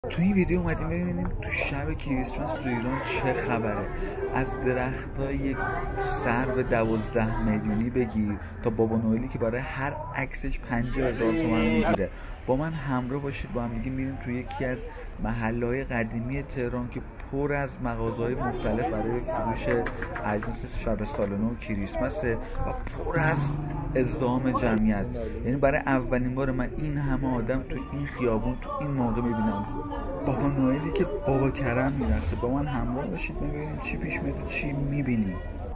تو این ویدیو اومدیم ببینیم تو شب کریسمس تو ایران چه خبره. از درختای سرو 12 میلیونی بگیر تا بابا نوئلی که برای هر عکسش 50,000 تومان میگیره. با من همراه باشید، با هم دیگه میریم تو یکی از محله‌های قدیمی تهران که پر از مغازه‌های مختلف برای فروش اجناس شب سال‌نو و کریسمسه و پر از ازدحام جمعیت. یعنی برای اولین بار من این همه آدم تو این خیابون تو این موقع میبینم. بابا نوئلی که بابا کرم میرسه. با من همراه باشید ببینیم چی پیش میاد، چی میبینیم.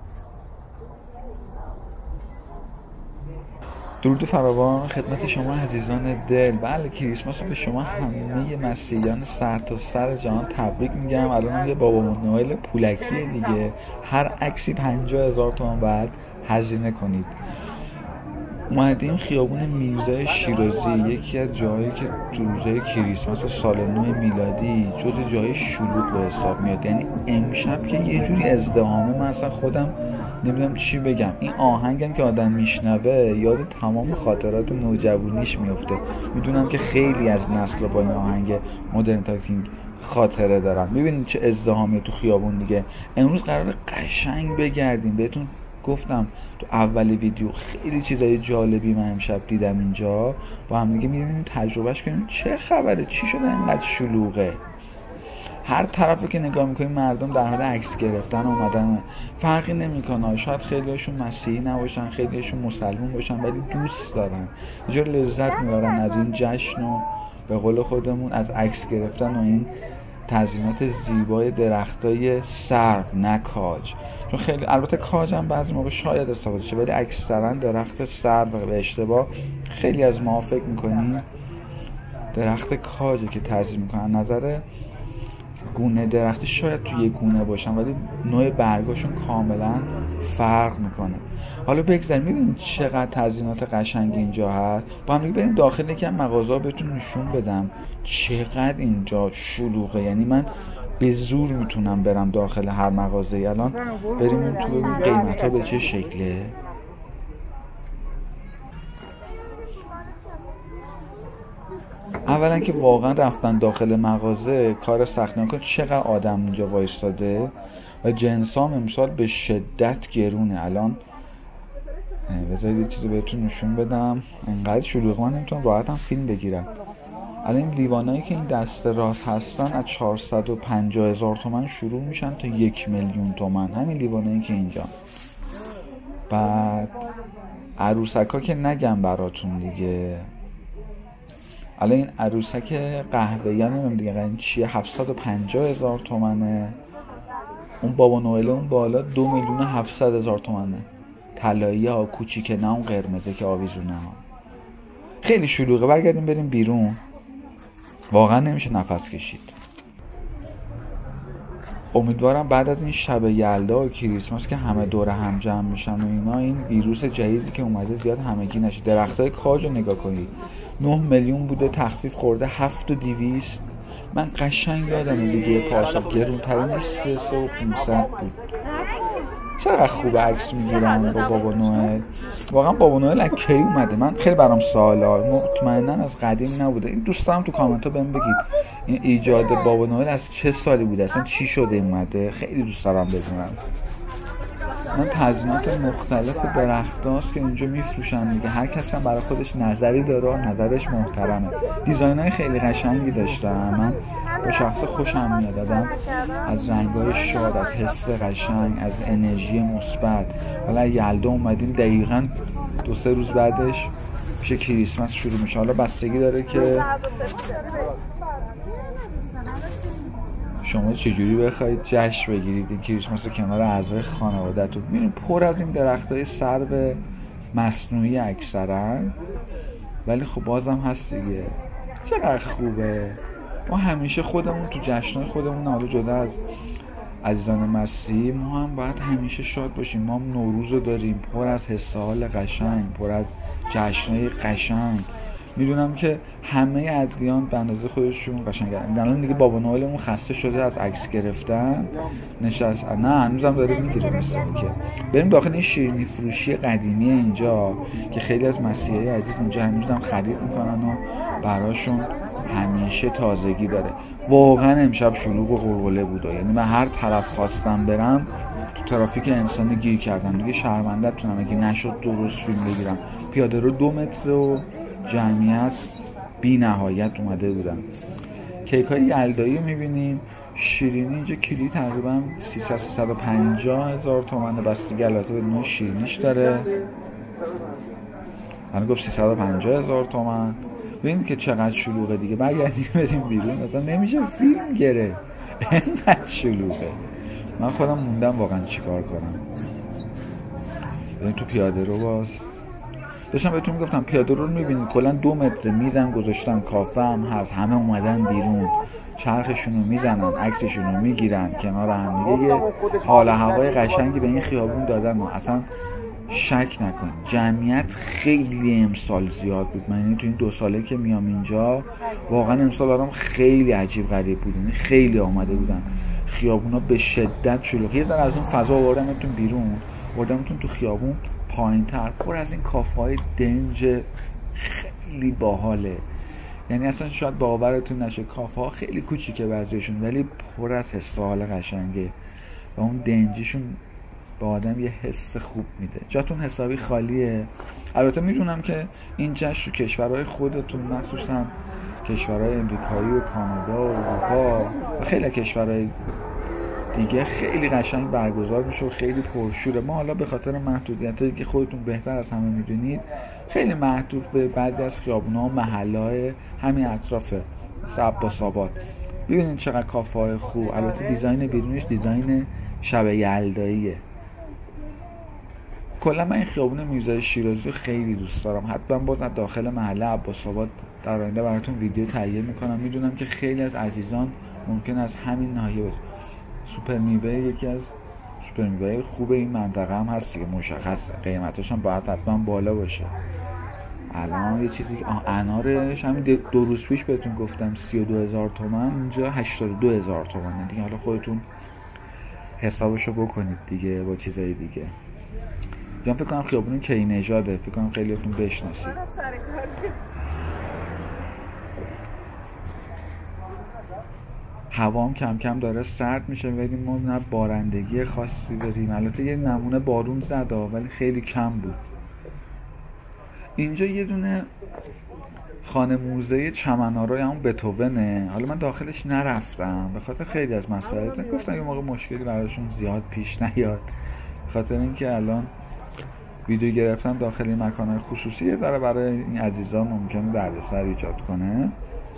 درود فراوان خدمت شما عزیزان دل. بله، کریسمس رو به شما همه مسیحیان سر تا سر جهان تبریک میگم. الان یه بابا نوئل پولکیه دیگه، هر عکسی 50,000 تومان باید هزینه کنید. اومدیم خیابون میرزا شیرازی، یکی از جاهایی که تو روزهای کریسمس و سال نو میلادی جز جای شلوغ به حساب میاد. یعنی امشب که یه جوری ازدحامه، من اصلا خودم نمیدونم چی بگم. این آهنگم که آدم میشنوه یاد تمام خاطرات نوجوانیش میفته. میدونم که خیلی از نسل با این آهنگ مدرن تاکینگ خاطره دارن. ببینید چه ازدحامی تو خیابون دیگه. امروز قراره قشنگ بگردیم. بهتون گفتم تو اول ویدیو خیلی چیزای جالبی من امشب دیدم اینجا. با هم دیگه میریم تجربهش کنیم چه خبره، چی شده اینقدر شلوغه. هر طرفی که نگاه میکنیم مردم در حال عکس گرفتن اومدن. فرقی نمیکنه، شاید خیلیشون مسیحی نباشن، خیلیشون مسلمان باشن، ولی دوست دارن، یه جور لذت میبرن از این جشن و به قول خودمون از عکس گرفتن و این تزیینات زیبای درختای سرو نه کاج. چون خیلی البته کاج هم بعضی موقع شاید استفاده شه، ولی اکثرا درخت سرو به اشتباه خیلی از ما فکر میکنیم درخت کاجه که تزیین میکنن. نظر گونه درختی شاید توی یه گونه باشن، ولی نوع برگاشون کاملا فرق میکنه. حالا بگذاریم میبینیم چقدر تزیینات قشنگ اینجا هست. با هم بریم داخل یکم مغازه بهتون نشون بدم چقدر اینجا شلوغه. یعنی من به زور میتونم برم داخل هر مغازه. الان بریم تو ببینیم قیمت ها به چه شکله. اولا که واقعا رفتن داخل مغازه کار سخت نمیکنه. چقدر آدم اینجا وایستاده و جنس هم امسال به شدت گرونه. الان بذارید یه چیزی بهتون نشون بدم. انقدر شلوغه من نمیتونم راحت هم فیلم بگیرم. الان این لیوانایی که این دست راست هستن از 450,000 تومان شروع میشن تا 1,000,000 تومان. همین لیوانایی که اینجا. بعد عروسک ها که نگم براتون دیگه. الان این عروسک قهوه‌ای نمیدونم دیگه این چیه، 750,000 تومانه. اون بابا نوئل اون بالا 2,700,000 تومانه. طلایی ها کوچیکه، نه اون قرمزه که آویزونه ها. خیلی شلوغه. برگردیم بریم بیرون. واقعا نمیشه نفس کشید. امیدوارم بعد از این شب یلدا و کریسمس که همه دور هم جمع میشن و اینا، این ویروس جدیدی که اومده زیاد همگی نشه. درختای کاج رو نگاه کنید، 9 میلیون بوده، تخفیف خورده 7,200. من قشنگ یادمه دیگه پارسال گرونترین 3,500 بود. چقدر خوب عکس میگیرن با بابا نوئل. واقعا بابا نوئل از کی اومده؟ من خیلی برام سواله، مطمئنا از قدیم نبوده. این دوستانم تو کامنت ها بهم بگید این ایجاد بابا نوئل از چه سالی بوده، اصلا چی شده اومده. خیلی دوست دارم بدونم. من تزیینات مختلف درختاست که اینجا میفروشن دیگه. هر کسی هم برای خودش نظری داره، نظرش محترمه. دیزاینای خیلی قشنگی داشتم. من به شخص خوشم میاد دادم از رنگای شاد، از حس قشنگ، از انرژی مثبت. حالا یلدا اومدیم دقیقاً 2-3 روز بعدش میشه کریسمس شروع میشه. حالا بستگی داره که شما چجوری بخواید جشن بگیرید این کریسمس رو کنار اعضای خانواده‌تون. میبینید پر از این درختای سرو مصنوعی اکثرا، ولی خب بازم هست دیگه. چقدر خوبه. ما همیشه خودمون تو جشنای خودمون، حالا جدا از عزیزان مسیحی، ما هم باید همیشه شاد باشیم. ما هم نوروز رو داریم پر از حس و حال قشنگ، پر از جشنای قشنگ. میدونم که همه ادیان به اندازه خودشون قشنگن. الان دیگه بابا نوئلمون خسته شده از عکس گرفتن، نشست. نه هنوزم داره میگیره مثلا. که بریم داخل این شیرینی فروشی قدیمی اینجا که خیلی از مسیحی عزیز اینجا هنوزم خرید میکنن و براشون همیشه تازگی داره. واقعا امشب شلوغ و غلغله بود، یعنی من هر طرف خواستم برم تو ترافیک انسانی گیر کردم دیگه. شرمنده‌تونم اگه نشد درست فیلم بگیرم. پیاده رو 2 متر و جمعیت بی نهایت اومده بودن. کیک های یلدایی رو میبینیم. شیرینی اینجا کیلویی تقریبا 350 هزار تومنه، بستگی البته به نوع شیرینیش داره. من گفت 350 هزار تومن. ببینیم که چقدر شلوغه دیگه. برگردیم بریم بیرون، اصلا نمیشه فیلم گره، اینقدر شلوغه. من خودم موندم واقعا چیکار کنم. بریم تو پیاده رو. باز داشتم بهتون میگفتم پیاده رو میبینید کلا 2 متر میزن گذاشتن، کافه هم هست، همه اومدن بیرون، چرخشونو میزنن، عکسشونو میگیرن کنار هم دیگه. حال هوای قشنگی به این خیابون دادن. اصلا شک نکن جمعیت خیلی امسال زیاد بود. من یعنی تو این 2 ساله که میام اینجا واقعا امسال برام خیلی عجیب غریب بود. یعنی خیلی آمده بودن، خیابونا به شدت شلوغ. یه ذره از اون فضا آوردمتون بیرون، آوردمتون تو خیابون پایین‌تر، پر از این کافه‌های دنج خیلی باحاله. یعنی اصلا شاید باورتون نشه کافه‌ها خیلی کوچیکه بعضیشون، ولی پر از حس و حال قشنگه و اون دنجیشون به آدم یه حس خوب میده. جاتون حسابی خالیه. البته میدونم که این جشن تو کشورهای خودتون، مخصوصا کشورهای امریکایی و کانادا و اروپا و خیلی کشورهای دیگه خیلی قشنگ برگزار میشه و خیلی پرشوره. ما حالا به خاطر محدودیتایی که خودتون بهتر از همه میدونید خیلی محدود به بعضی از خیابونا و محله‌های همین اطراف عباس آباد. ببینید چقدر کافه‌های خوب. البته دیزاین بیرونش دیزاین شب یلداییه. کلا من این خیابون میرزای شیرازی خیلی دوست دارم. حتما باز از داخل محله عباس آباد در آینده براتون ویدیو تهیه میکنم. میدونم که خیلی از عزیزان ممکن از همین ناحیه باشه. سوپر میوه یکی از سوپر میوه خوب این منطقه هم هست دیگه، مشخصه. قیمتاش هم باید حتما بالا باشه. الان یه چیزی انارش همین 2 روز پیش بهتون گفتم 32,000 تومان، اینجا 82,000 تومان دیگه. حالا خودتون حسابشو بکنید دیگه با چیزای دیگه. یا فکر کنم خیابون کی نژاده، فکر کنم خیلیاتون بشناسید. هوام کم کم داره سرد میشه، ولی ما نه بارندگی خاصی داریم. البته یه نمونه بارون زد ولی خیلی کم بود. اینجا یه دونه خانه موزه چمن‌آرای همون بتوونه. حالا من داخلش نرفتم به خاطر خیلی از مسائل. گفتم یه موقع مشکلی براشون زیاد پیش نیاد، به خاطر اینکه الان ویدیو گرفتن داخل این مکان‌های خصوصی داره برای این عزیزان ممکنه دردسر ایجاد کنه،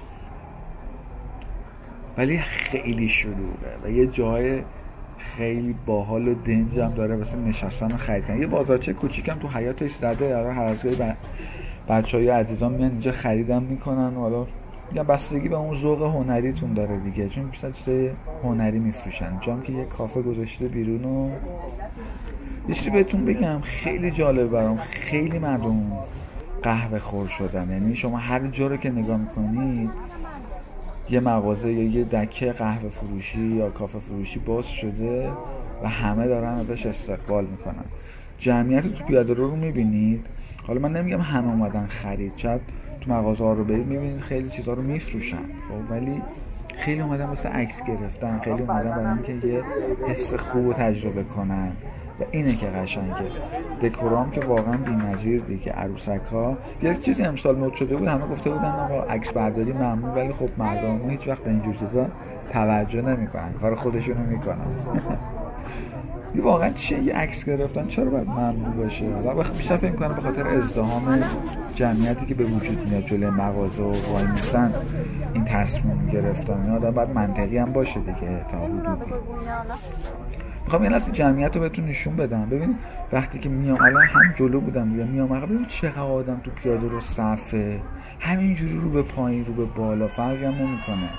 ولی خیلی شلوغه و یه جای خیلی باحال و دنج هم داره واسه نشستن و خریدن. یه بازارچه کوچیکم تو حیاطش زده. هر از گاهی بچه‌های عزیزان میان اینجا خریدم میکنن و حالا میگم بستگی به اون ذوق هنریتون داره دیگه، چون بیشتر چیز هنری میفروشن. جام که یه کافه گذاشته بیرون و یه چیزی بهتون بگم خیلی جالب برام، خیلی مردم قهوه خور شدن. یعنی شما هر جا رو که نگاه میکنید یه مغازه یا یه دکه قهوه فروشی یا کافه فروشی باز شده و همه دارن ازش استقبال میکنن. جمعیت تو پیاده رو میبینید. حالا من نمیگم همه اومدن خرید، شاید تو مغازه ها رو برید میبینید خیلی چیزا رو میفروشن، ولی خیلی اومدن واسه عکس گرفتن، خیلی اومدن برای اینکه یه حس خوب تجربه کنن و اینه که قشنگه. دکورام که واقعا بی‌نظیر دیگه. عروسک‌ها یه چیزی امسال مد شده بود، همه گفته بودن آقا عکس برداری ممنوع، ولی خب مردم هیچ وقت اینجور چیزا توجه نمی‌کنن، کار خودشونو میکنن. یه واقعا چیه یه عکس گرفتن چرا باید ممنوع باشه؟ حالا بیشتر فکر می‌کنم به خاطر ازدحام جمعیتی که به وجود میاد جلوی مغازه و وای میسن این تصمیم گرفتن. آدم باید منطقی هم باشه دیگه تا حدودی. میخوام یه لحظه جمعیت رو بهتون نشون بدم. ببین وقتی که میام الان هم جلو بودم یا میام عقب، ببین چقدر آدم تو پیاده رو صفه، همینجوری رو به پایین رو به بالا فرقی هم نمیکنه.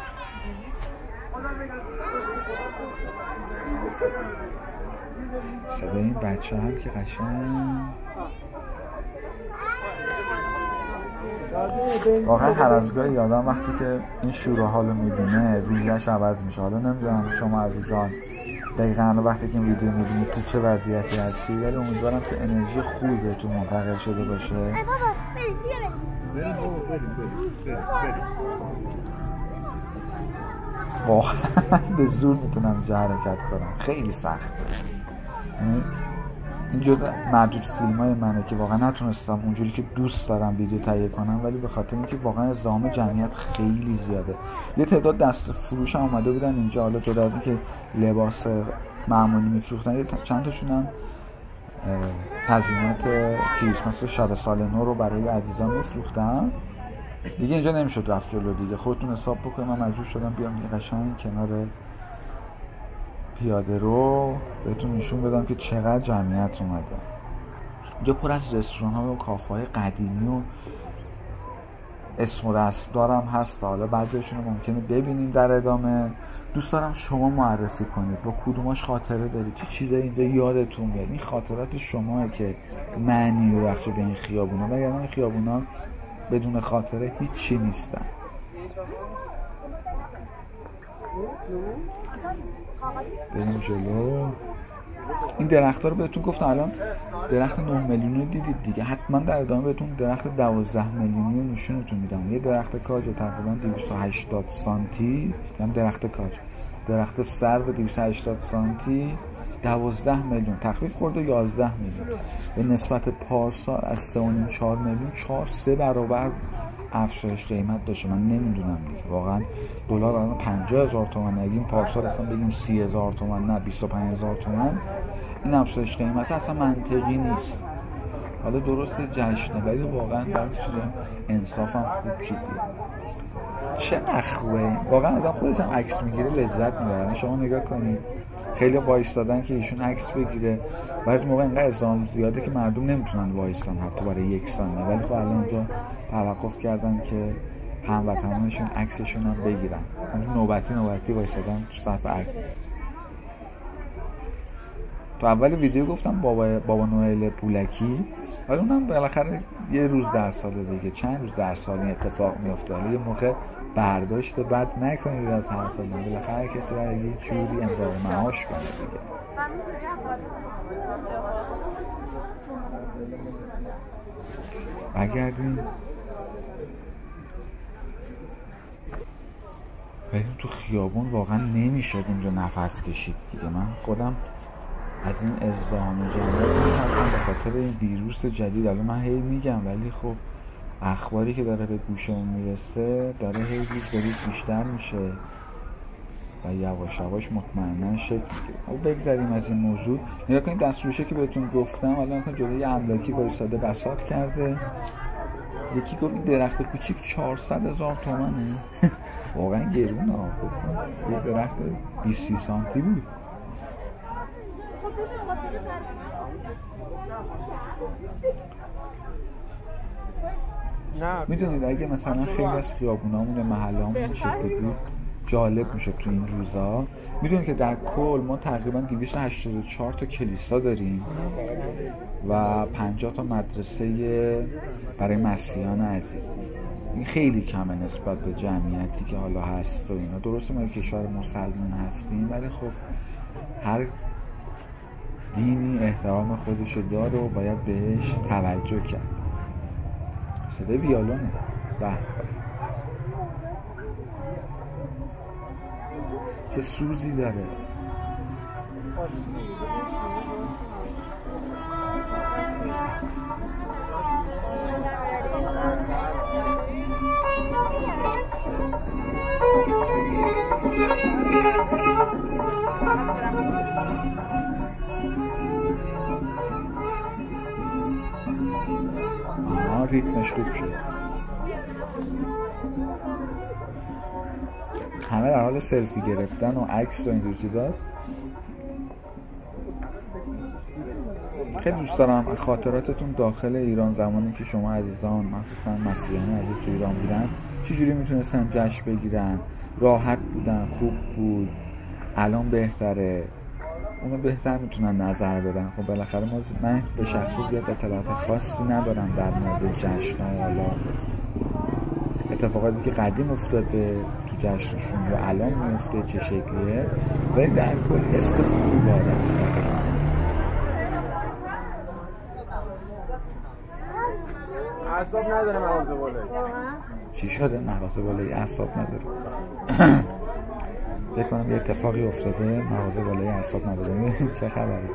صدای این بچه هم که قشنگ واقعا هر از گاهی آدم وقتی که این شور و حالو میبینه رویش عوض میشه. حالا نمیدونم شما عزیزان دقیقاً وقتی که این ویدیو میبینید تو چه وضعیتی هستی، ولی امیدوارم که انرژی خوبی بهتون منتقل شده باشه واقعا به زور میتونم اینجا حرکت کنم، خیلی سخت. اینجا معدود فیلم های منه که واقعا نتونستم اونجوری که دوست دارم ویدیو تهیه کنم، ولی به خاطر اینکه واقعا ازدحام جمعیت خیلی زیاده. یه تعداد دست فروش هم اومده بودن اینجا، حالا جدا از اینکه لباس معمولی میفروختن، چند تاشون هم تزیینات کریسمس و شب سال نو رو برای عزیزان میفروختن. دیگه اینجا نمیشد رفت جلو دیگه، خودتون حساب بکنید. من مجبور شدم بیام قشنگ کنار پیاده رو بهتون نشون بدم که چقدر جمعیت اومده. اینجا پر از رستوران ها و کافه های قدیمی و اسم و رسمدار هم هست. حالا بعضیشون رو ممکنه ببینیم در ادامه. دوست دارم شما معرفی کنید با کدوماش خاطره دارید، چه چیزایی اینجا یادتون میاد. این خاطرات شماه که معنی رو بخشه به این خیابونا، وگرنه این خیابونا بدون خاطره هیچی نیستن. بریم جلو. این درخت‌ها رو بهتون گفتم، الان درخت 9 میلیونی دیدید دیگه، حتما در ادامه بهتون درخت 12 میلیونی رو نشونتون میدم. یه درخت کاج تقریبا 280 سانتی، هم درخت کاج، درخت سرو 280 سانتی 12 میلیون، تخفیف خورده 11 میلیون. به نسبت پارسال از 3.5-4 میلیون 4-3 برابر افزایش قیمت داشته. من نمیدونم دیگه، واقعا دلار الان 50,000 تومان، نگیم پارسال اصلا بگیم 30,000 تومان، نه 25,000 تومان. این افزایش قیمت اصلا منطقی نیست. حالا درسته جشنه، ولی واقعا برای شده انصافم خوب چیزیه. چقدر خوبه واقعا، آدم خودش هم عکس میگیره لذت میبره. شما نگاه کنید، خیلی وایستادن که ایشون عکس بگیره، بعضی موقع اینقدر ازدحام زیاده که مردم نمیتونن وایستن حتی برای 1 ثانیه، ولی خب الان اینجا توقف کردن که هموطنانشون عکسشون هم بگیرن. نوبتی وایستادن تو صف عکس. تو اول ویدیو گفتم بابا نوئل پولکی، ولی اونم بالاخره یه روز در سال دیگه، چند روز در سال این اتفاق میفته. حالا یه موقع برداشت بد نکنید از حرف من، بالاخره کسی باید یه جوری امرار معاش کنه دیگه. بگردیم بریم تو خیابون. واقعا نمیشد اونجا نفس کشید دیگه. من خودم از این ازدحام جمعیت میترسم به خاطر این ویروس جدید. الان من هی میگم، ولی خب اخباری که داره به گوشمون میرسه داره هی روز بیشتر میشه و یواش یواش مطمئنا شکل میگیره. او بگذاریم از این موضوع. نگاه کنید دستفروشه که بهتون گفتم، الان که جلوی املاکی وایساده بساط کرده. یکی گفت این درخت کوچیک 400,000 تومنه. واقعا گرونه ها. یه درخت 20 سانتی بود. میدونید اگه مثلا خیلی از خیابونامون محله‌مون این شکلی بود جالب میشه تو این روزا. میدونید که در کل ما تقریبا 284 تا کلیسا داریم و 50 تا مدرسه برای مسیحیان عزیز. این خیلی کمه نسبت به جمعیتی که حالا هست و اینا. درسته ما یک کشور مسلمان هستیم، ولی خب هر دینی احترام خودشو داره و باید بهش توجه کرد. صدای ویالونه. به چه سوزی داره. ریتمش خوب شد. همه در حال سلفی گرفتن و عکس و این چیزاست. خیلی دوست دارم خاطراتتون داخل ایران زمانی که شما عزیزان مخصوصا مسیحیان عزیز تو ایران بودن چجوری میتونستن جشن بگیرن، راحت بودن، خوب بود، الان بهتره، اونو بهتر میتونن نظر بدن. خب بالاخره من به شخصی زیاد اطلاعات خاصی ندارم در مورد جشن‌های حالا اتفاقاتی که قدیم افتاده تو جشنشون و الان میفته چه شکلیه، ولی در کل استفاده دارم. اعصاب نداره مغازه بالایی. چی شده مغازه بالایی اعصاب نداره؟ فکر کنم یه اتفاقی افتاده مغازه بالایی اعصاب نداره. ببینیم چه خبره.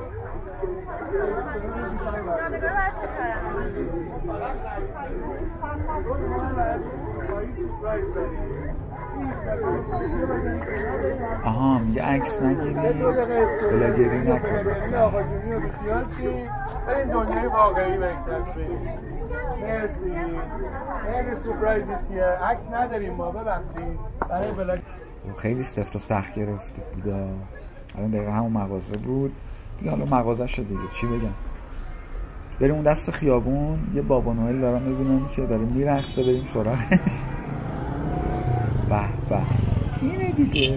آها میگه عکس نگیری بلاگری نکن. آقاجونی رو بیخیال چی؟ این دنیای واقعی بهتر. مرسی. خیلی سورپرایزیه. عکس نداریم ما ببخشید. برای بلاگ خیلی سفت و سخت گرفته بود. الان دقیقا همون مغازه بود دیگه. حالا مغازه شد دیگه چی بگم. بریم اون دست خیابون یه بابا نوئل دارم میبینم که داره میرقصه. بریم سراغش. به به اینه دیگه.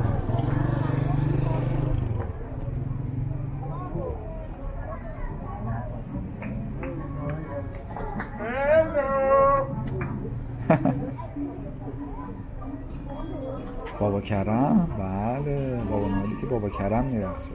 بابا کرم. بله بابا نوئلی که بابا کرم میرقصه.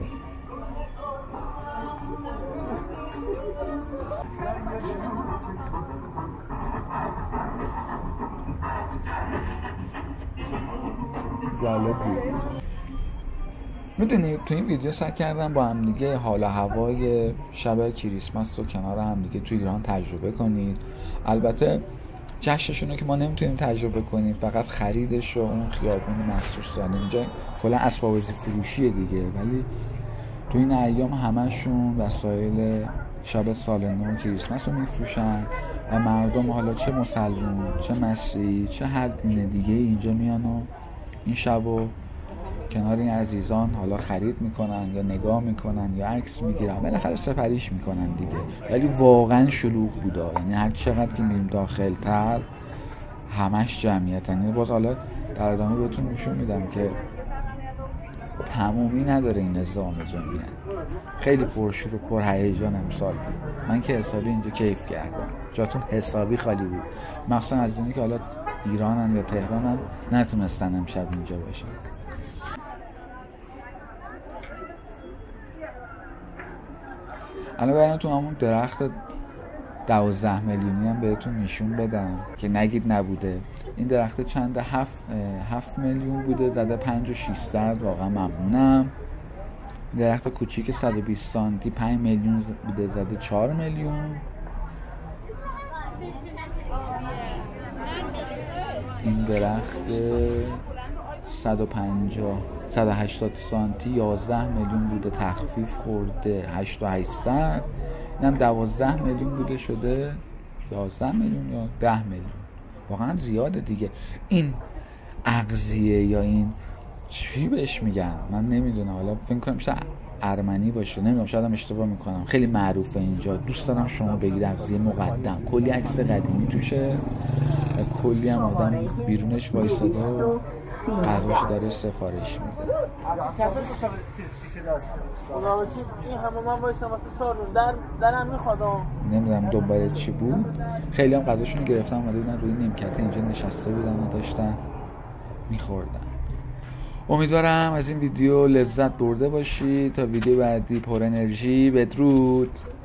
جالب بود. میدونی تو این ویدیو سعی کردم با هم دیگه حال و هوای شب کریسمس رو کنار هم دیگه تو ایران تجربه کنید. البته جشنشون رو که ما نمیتونیم تجربه کنیم، فقط خریدش و اون خیابون مخصوص دارن. اینجا کلا اسباب بازی فروشیه دیگه، ولی تو این ایام همشون وسایل شب سال نو کریسمس رو میفروشن و مردم حالا چه مسلمون چه مسیحی چه هر دین دیگه اینجا میان و این شب رو کنار این عزیزان حالا خرید میکنن یا نگاه میکنن یا عکس میگیرن، بالاخره سپریش میکنن دیگه. ولی واقعا شلوغ بودا، یعنی هر چقدر که میریم داخل تر همش جمعیت. یعنی باز حالا در ادامه بهتون نشون میدم که تمومی نداره این نظام جمعیت. خیلی پرشور و پرهیجان امسال بود. من که حسابی اینجا کیف کردم، جاتون حسابی خالی بود، مخصوصا از اینی که حالا ایرانن یا تهرانن نتونستن امشب اینجا باشن. الان برای تو همون درخت 12 میلیونی هم بهتون نشون بدم که نگید نبوده. این درخت چنده 7 میلیون بوده زده 5 و 600. واقعا ممنونم. درخت کوچیک 120 سانتی 5 میلیون بوده زده 4 میلیون. این درخت 180 سانتی 11 میلیون بوده تخفیف خورده 8800. اینم 12 میلیون بوده شده 11 میلیون یا 10 میلیون. واقعا زیاده دیگه. این اغذیه یا این چی بهش میگن من نمیدونم، حالا فکر کنم شاید ارمنی باشه، نمیدونم، شاید هم اشتباه میکنم. خیلی معروفه اینجا. دوست دارم شما بگید اغذیه مقدم. کلی عکس قدیمی توشه و کلی هم آدم بیرونش وایساده و قهوه‌شو داره سفارش میده. این همه من وایسم واسه 4 روز درم میخواد. نمیدونم دنبال چی بود. خیلی هم غذاشون گرفتن اومده بودن روی نیمکت اینجا نشسته بودن و داشتن میخوردن. امیدوارم از این ویدیو لذت برده باشید. تا ویدیو بعدی پر انرژی. بدرود.